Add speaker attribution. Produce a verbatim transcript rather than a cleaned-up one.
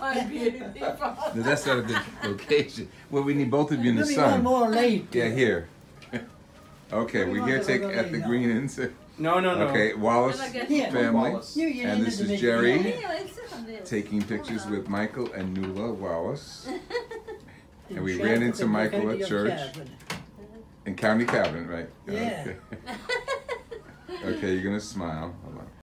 Speaker 1: might be
Speaker 2: No, that's not a good location. Well, we need both of you in the
Speaker 3: Let me
Speaker 2: sun.
Speaker 3: one more late.
Speaker 2: Yeah, here. Okay,
Speaker 3: Let me
Speaker 2: we're
Speaker 3: one
Speaker 2: here
Speaker 3: that
Speaker 2: take
Speaker 3: we're
Speaker 2: at
Speaker 3: gonna
Speaker 2: the
Speaker 3: eat now.
Speaker 2: green ends.
Speaker 4: No, no, no.
Speaker 2: Okay, Wallace
Speaker 3: Yeah.
Speaker 2: family.
Speaker 4: Wallace.
Speaker 3: You, you
Speaker 2: And
Speaker 3: need
Speaker 2: this
Speaker 3: to
Speaker 2: is
Speaker 3: make
Speaker 2: Jerry.
Speaker 3: it
Speaker 2: Taking pictures with Michael and Nuala Wallace. And we
Speaker 3: Chef
Speaker 2: ran
Speaker 3: with
Speaker 2: into
Speaker 3: the
Speaker 2: Michael
Speaker 3: county
Speaker 2: at
Speaker 3: of
Speaker 2: church.
Speaker 3: Cabinet.
Speaker 2: In County Cabinet, right?
Speaker 3: Yeah.
Speaker 2: Okay, okay, you're gonna smile. Hold on.